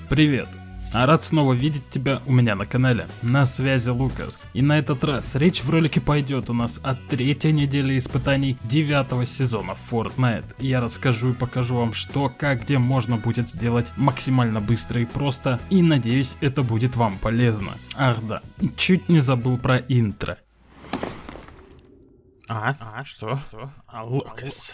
Привет! Рад снова видеть тебя у меня на канале. На связи Лукас. И на этот раз речь в ролике пойдет у нас о третьей неделе испытаний 9-го сезона Fortnite. И я расскажу и покажу вам что, как, где можно будет сделать максимально быстро и просто. И надеюсь, это будет вам полезно. Ах да, чуть не забыл про интро. Что? Лукас.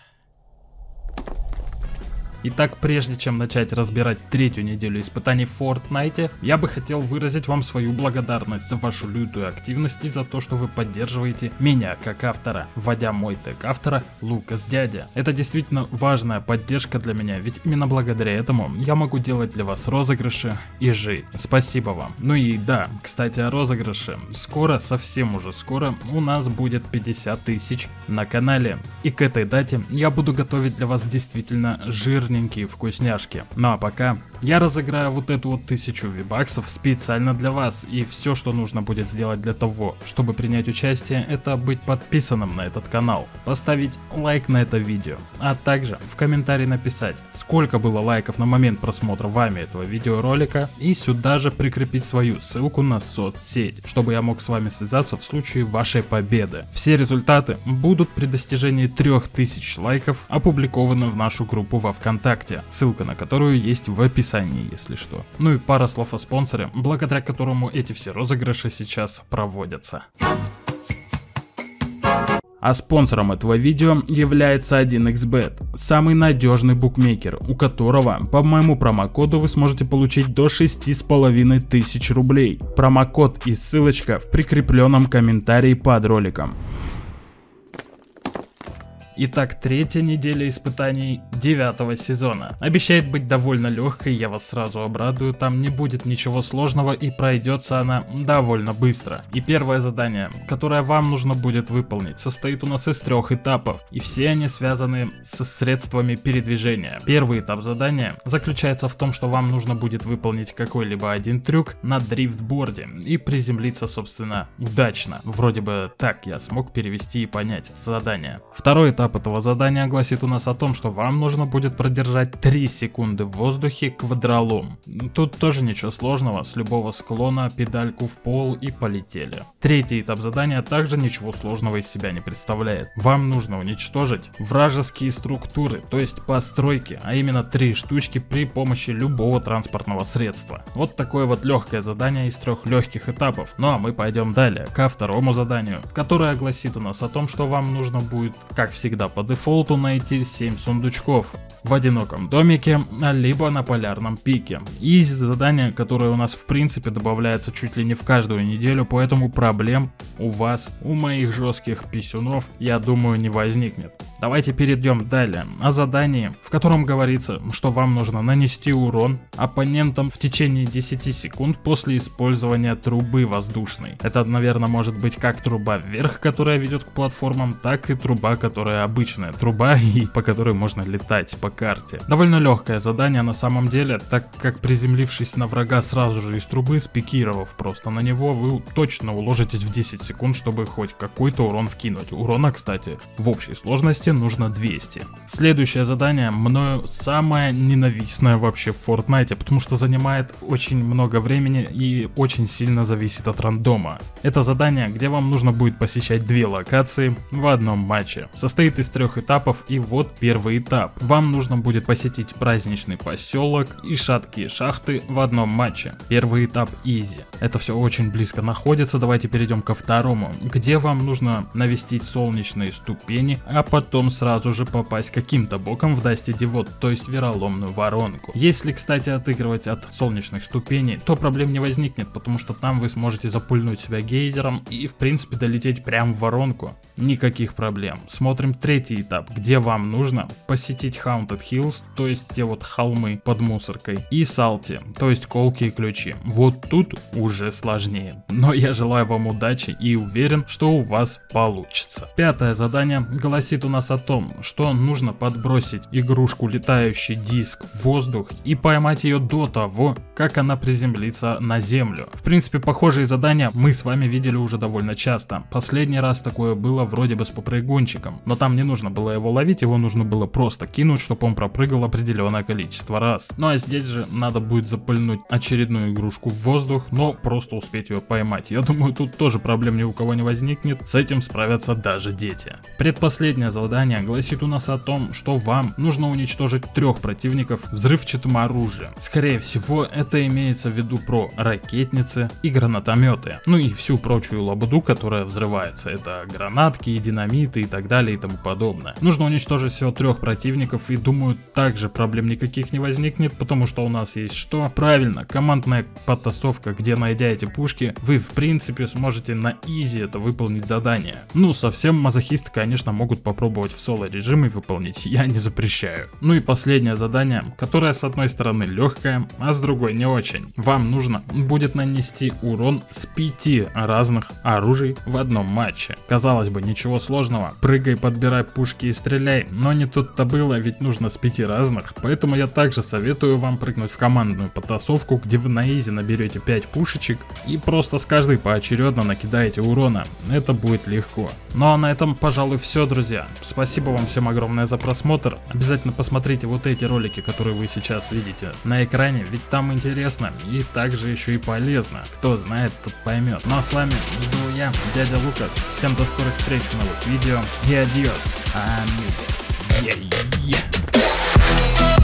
Итак, прежде чем начать разбирать третью неделю испытаний в Fortnite, я бы хотел выразить вам свою благодарность за вашу лютую активность и за то, что вы поддерживаете меня как автора, вводя мой тег автора Лукас Дядя. Это действительно важная поддержка для меня, ведь именно благодаря этому я могу делать для вас розыгрыши и жить. Спасибо вам. Ну и да, кстати о розыгрыше. Скоро, совсем уже скоро, у нас будет 50 тысяч на канале. И к этой дате я буду готовить для вас действительно жирненькие вкусняшки. Ну а пока я разыграю вот эту вот 1000 вибаксов специально для вас. И все, что нужно будет сделать для того, чтобы принять участие, это быть подписанным на этот канал, поставить лайк на это видео, а также в комментарии написать, сколько было лайков на момент просмотра вами этого видеоролика, и сюда же прикрепить свою ссылку на соцсеть, чтобы я мог с вами связаться в случае вашей победы. Все результаты будут при достижении 3000 лайков опубликованы в нашу группу во ВКонтакте, ссылка на которую есть в описании, если что. Ну и пара слов о спонсоре, благодаря которому эти все розыгрыши сейчас проводятся. А спонсором этого видео является 1xBet, самый надежный букмекер, у которого по моему промокоду вы сможете получить до 6500 рублей. Промокод и ссылочка в прикрепленном комментарии под роликом. Итак, третья неделя испытаний 9-го сезона. Обещает быть довольно легкой, я вас сразу обрадую, там не будет ничего сложного и пройдется она довольно быстро. И первое задание, которое вам нужно будет выполнить, состоит у нас из 3 этапов, и все они связаны со средствами передвижения. Первый этап задания заключается в том, что вам нужно будет выполнить какой-либо один трюк на дрифтборде и приземлиться, собственно, удачно. Вроде бы так я смог перевести и понять задание. Второй этап этого задания гласит у нас о том, что вам нужно будет продержать 3 секунды в воздухе квадролом. Тут тоже ничего сложного, с любого склона педальку в пол и полетели. Третий этап задания также ничего сложного из себя не представляет. Вам нужно уничтожить вражеские структуры, то есть постройки, а именно 3 штучки при помощи любого транспортного средства. Вот такое вот легкое задание из 3 легких этапов. Ну а мы пойдем далее, ко второму заданию, которое гласит у нас о том, что вам нужно будет, как всегда, по дефолту найти 7 сундучков в одиноком домике, либо на полярном пике. Изи задание, которое у нас в принципе добавляется чуть ли не в каждую неделю, поэтому проблем у вас, у моих жестких писюнов, я думаю, не возникнет. Давайте перейдем далее о задании, в котором говорится, что вам нужно нанести урон оппонентам в течение 10 секунд после использования трубы воздушной. Это, наверное, может быть как труба вверх, которая ведет к платформам, так и труба, которая обычная труба и по которой можно летать по карте. Довольно легкое задание на самом деле, так как приземлившись на врага сразу же из трубы, спикировав просто на него, вы точно уложитесь в 10 секунд, чтобы хоть какой-то урон вкинуть. Урона, кстати, в общей сложности нужно 200. Следующее задание мною самое ненавистное вообще в Fortnite, потому что занимает очень много времени и очень сильно зависит от рандома. Это задание, где вам нужно будет посещать 2 локации в одном матче. Состоит из 3 этапов, и вот первый этап. Вам нужно будет посетить праздничный поселок и шаткие шахты в одном матче. Первый этап изи. Это все очень близко находится. Давайте перейдем ко второму, где вам нужно навестить солнечные ступени, а потом сразу же попасть каким-то боком в Dusty Divot, то есть вероломную воронку. Если, кстати, отыгрывать от солнечных ступеней, то проблем не возникнет, потому что там вы сможете запульнуть себя гейзером и в принципе долететь прямо в воронку. Никаких проблем. Смотрим третий этап, где вам нужно посетить Haunted Hills, то есть те вот холмы под мусоркой, и Salty, то есть колки и ключи. Вот тут уже сложнее. Но я желаю вам удачи и уверен, что у вас получится. Пятое задание гласит у нас о том, что нужно подбросить игрушку летающий диск в воздух и поймать ее до того, как она приземлится на землю. В принципе, похожие задания мы с вами видели уже довольно часто. Последний раз такое было вроде бы с попрыгунчиком, но там Вам не нужно было его ловить, его нужно было просто кинуть, чтобы он пропрыгал определенное количество раз. Ну а здесь же надо будет запульнуть очередную игрушку в воздух, но просто успеть ее поймать. Я думаю, тут тоже проблем ни у кого не возникнет, с этим справятся даже дети. Предпоследнее задание гласит у нас о том, что вам нужно уничтожить 3 противников взрывчатым оружием. Скорее всего, это имеется в виду про ракетницы и гранатометы, ну и всю прочую лабуду, которая взрывается. Это гранатки, динамиты и так далее и тому подобное. Нужно уничтожить всего 3 противников, и думаю, также проблем никаких не возникнет, потому что у нас есть что? Правильно, командная потасовка, где, найдя эти пушки, вы в принципе сможете на изи это выполнить задание. Ну, совсем мазохисты, конечно, могут попробовать в соло режиме выполнить, я не запрещаю. Ну и последнее задание, которое с одной стороны легкое, а с другой не очень. Вам нужно будет нанести урон с 5 разных оружий в одном матче. Казалось бы, ничего сложного, прыгай, подбирай пушки и стреляй, но не тут-то было, ведь нужно с 5 разных, поэтому я также советую вам прыгнуть в командную потасовку, где вы на изи наберете 5 пушечек и просто с каждой поочередно накидаете урона. Это будет легко. Ну а на этом, пожалуй, все, друзья. Спасибо вам всем огромное за просмотр. Обязательно посмотрите вот эти ролики, которые вы сейчас видите на экране, ведь там интересно и также еще и полезно. Кто знает, тот поймет. Ну а с вами был я, дядя Лукас. Всем до скорых встреч в новых видео и адьос, амигос. Yeah.